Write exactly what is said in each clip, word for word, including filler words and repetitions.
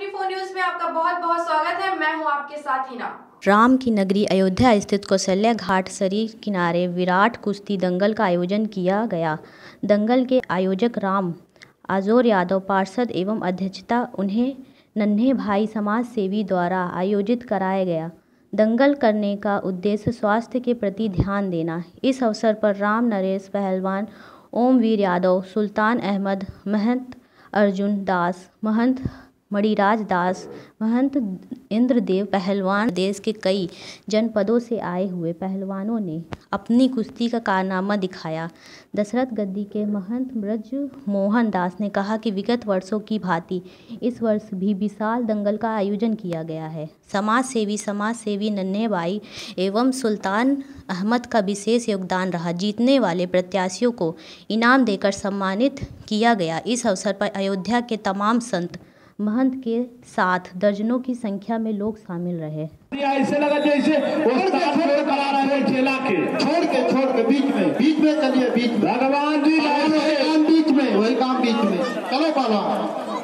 चौबीस न्यूज में आपका बहुत बहुत स्वागत है। मैं हूं आपके साथ हिना। राम की नगरी अयोध्या स्थित कौशल्या घाट सरित किनारे विराट कुश्ती दंगल का आयोजन किया गया। दंगल के आयोजक राम आजोर यादव पार्षद एवं अध्यक्षता उन्हें नन्हे भाई समाज सेवी द्वारा आयोजित कराया गया। दंगल करने का उद्देश्य स्वास्थ्य के प्रति ध्यान देना। इस अवसर पर राम नरेश पहलवान, ओमवीर यादव, सुल्तान अहमद, महंत अर्जुन दास, महंत मणिराज दास, महंत इंद्रदेव पहलवान, देश के कई जनपदों से आए हुए पहलवानों ने अपनी कुश्ती का कारनामा दिखाया। दशरथ गद्दी के महंत ब्रज मोहन दास ने कहा कि विगत वर्षों की भांति इस वर्ष भी विशाल दंगल का आयोजन किया गया है। समाज सेवी समाज सेवी नन्हे भाई एवं सुल्तान अहमद का विशेष योगदान रहा। जीतने वाले प्रत्याशियों को इनाम देकर सम्मानित किया गया। इस अवसर पर अयोध्या के तमाम संत महंत के साथ दर्जनों की संख्या में लोग शामिल रहे। ऐसे लगा जैसे करा रहे हैं चेला के छोड़ के छोड़ के बीच में बीच में चलिए बीच में भगवान जी काम बीच में वही काम बीच में चलो पहलवान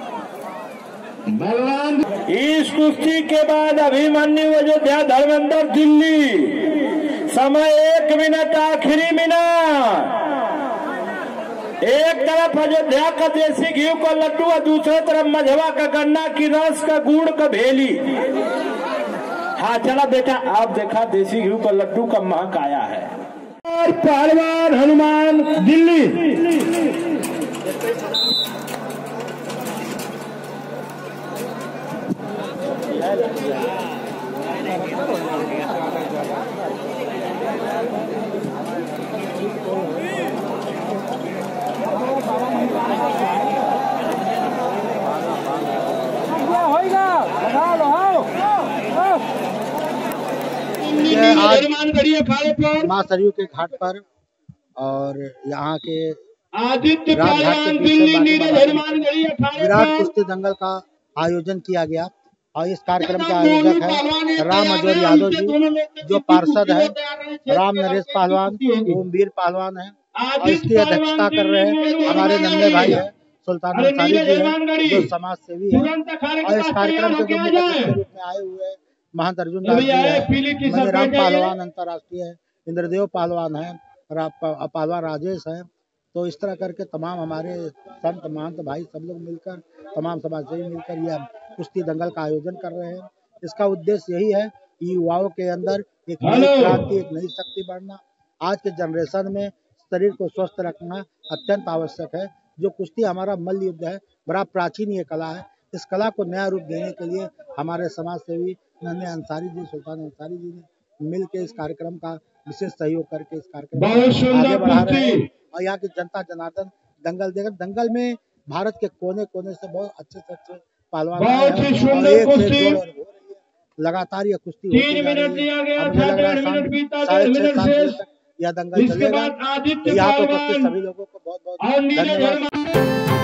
भगवान। इस कुश्ती के बाद अभिमन्यु अयोध्या धर्मेंद्र दिल्ली। समय एक मिनट आखिरी मिनट। एक तरफ अयोध्या का देसी घी का लड्डू और दूसरे तरफ मझवा का गन्ना की रस का गुड़ का भेली। हाँ चला बेटा, आप देखा देसी घी का लड्डू का महक आया है। और पहलवान हनुमान दिल्ली। आज माँ सरयू के घाट पर और यहाँ के आदित्य विराट कुश्ती दंगल का आयोजन किया गया और इस कार्यक्रम के आयोजक है राम आजोर यादव जी, जो पार्षद है राम नरेश पहलवान, ओमवीर पहलवान है और इसकी अध्यक्षता कर रहे हैं हमारे नन्हे भाई है सुल्तान अंसारी जी है, जो समाज सेवी है। और इस कार्यक्रम के जो मुख्य रूप में आए हुए हैं महंत अर्जुन दास जी है, राम पहलवान अंतर्राष्ट्रीय है, इंद्रदेव पहलवान है, पहलवान राजेश है। तो इस तरह करके तमाम हमारे संत महंत भाई सब लोग मिलकर तमाम समाज सेवी मिलकर यह कुश्ती दंगल का आयोजन कर रहे हैं। इसका उद्देश्य यही है कि युवाओं के अंदर एक नई क्रांति, एक नई शक्ति बढ़ना। आज के जनरेशन में शरीर को स्वस्थ रखना अत्यंत आवश्यक है। जो कुश्ती हमारा मल्ल युद्ध है, बड़ा प्राचीन ये कला है। इस कला को नया रूप देने के लिए हमारे समाज सेवी नन्हे अंसारी जी, सुल्तान अंसारी जी ने मिल के इस कार्यक्रम का विशेष सहयोग करके इस कार्यक्रम को आगे बढ़ा रहे हैं। और यहाँ की जनता जनार्दन दंगल देकर दंगल में भारत के कोने कोने से बहुत अच्छे से अच्छे पहलवान लगातार यह कुश्ती होती जा रही है। अब मुझे लग रहा है साढ़े छह सात बजे तक यह दंगल चलेगा। यहाँ पर उपस्थित सभी लोगों को बहुत बहुत धन्यवाद।